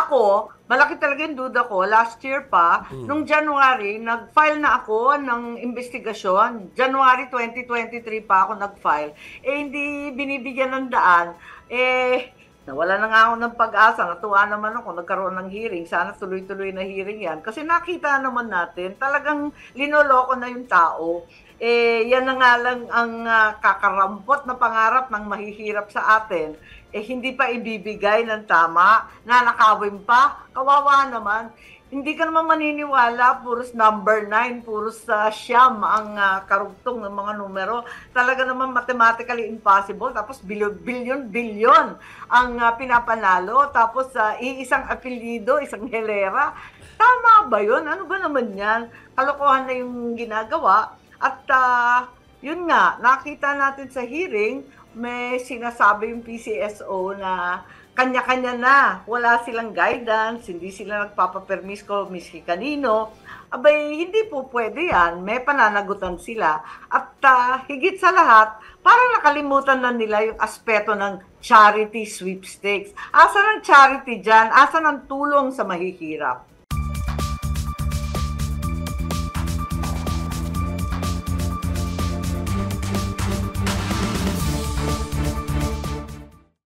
ako, malaki talaga yung duda ko, last year pa, nung January, nag-file na ako ng investigasyon. January 2023 pa ako nag-file. Hindi binibigyan ng daan. Nawala na nga ako ng pag-asa. Natuwa naman ako, nagkaroon ng hearing. Sana tuloy-tuloy na hearing yan. Kasi nakita naman natin, talagang linoloko na yung tao. Yan na nga lang ang kakarampot na pangarap ng mahihirap sa atin. Hindi pa ibibigay ng tama, nanakawin pa, kawawa naman. Hindi ka naman maniniwala, puros number 9, puros siyam ang karugtong ng mga numero. Talaga naman mathematically impossible. Tapos bilyon-bilyon ang pinapanalo. Tapos iisang apelyido, isang helera. Tama ba yun? Ano ba naman yan? Kalokohan na yung ginagawa. At yun nga, nakita natin sa hearing, may sinasabi yung PCSO na kanya-kanya na, wala silang guidance, hindi sila nagpapapermis ko miski kanino. Abay, hindi po pwede yan, may pananagutan sila. At higit sa lahat, parang nakalimutan na nila yung aspeto ng charity sweepstakes. Asa ng charity dyan? Asa ng tulong sa mahihirap?